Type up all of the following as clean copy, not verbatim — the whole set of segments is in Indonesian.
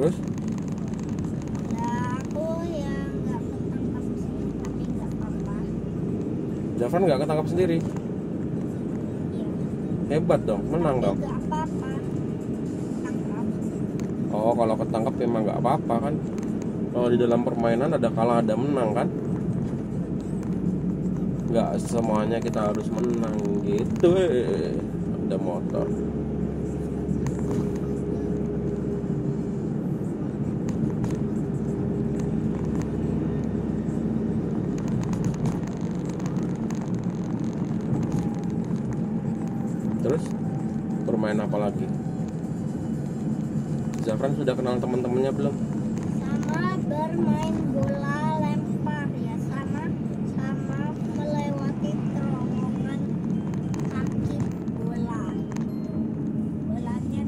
Terus? Ya aku ya nggak ketangkap sih, tapi nggak apa-apa. Zafran nggak ketangkap sendiri. Iya. Hebat dong, menang Tapi dong. nggak apa-apa. Tangkap. Oh, kalau ketangkap memang nggak apa-apa kan? Kalau di dalam permainan ada kalah ada menang kan? Nggak semuanya kita harus menang gitu. Ada motor. Terus bermain apa lagi? Zafran sudah kenal teman-temannya belum? Sama bermain bola lempar ya, sama melewati terowongan kaki bola. Bolanya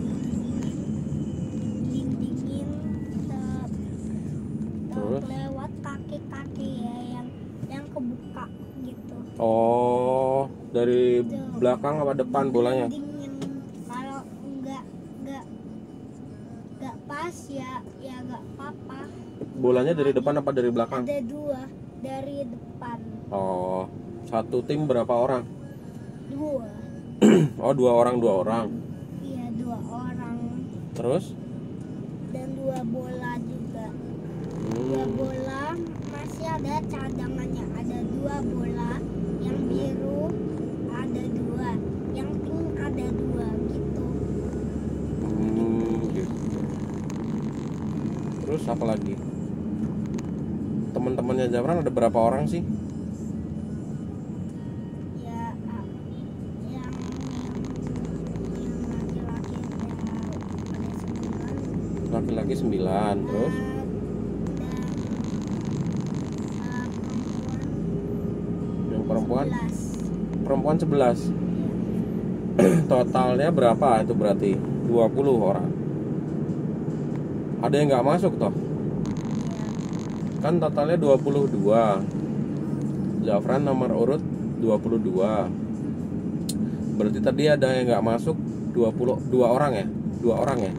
dindingin Terus? lewat kaki-kaki ya yang kebuka gitu. Oh, dari belakang apa depan bolanya? Dindingin. Kalau nggak pas ya nggak apa-apa. Bolanya dari depan apa dari belakang? Ada dua dari depan. Oh, satu tim berapa orang? Dua. Oh, dua orang. Iya, 2 orang. Terus? Dan 2 bola juga. 2 bola masih ada cadangannya. Ada 2 bola. Yang biru ada 2. Yang pink ada 2 gitu. Gitu. Terus apa lagi? Teman-temannya Zafran ada berapa orang sih? Ya, yang laki-laki ada 9. Laki-laki 9. Terus? Yang perempuan? 11. Perempuan 11. Totalnya berapa itu berarti? 20 orang. Ada yang nggak masuk toh? Kan totalnya 22. Zafran nomor urut 22. Berarti tadi ada yang nggak masuk 22 orang ya? 2 orang ya?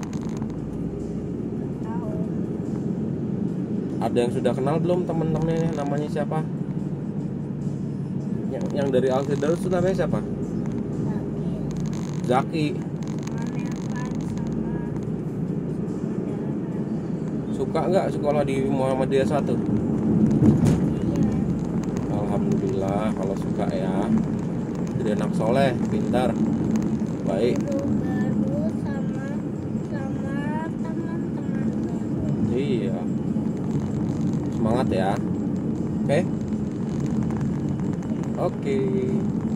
Tahu. Ada yang sudah kenal belum temen-temennya? Namanya siapa? Yang dari Alfredo itu namanya siapa? Zaki. Suka nggak sekolah di Muhammadiyah 1? Alhamdulillah kalau suka ya. Jadi anak soleh, pintar, baik. Baru sama teman-teman baru. Iya. Semangat ya. Oke. Oke.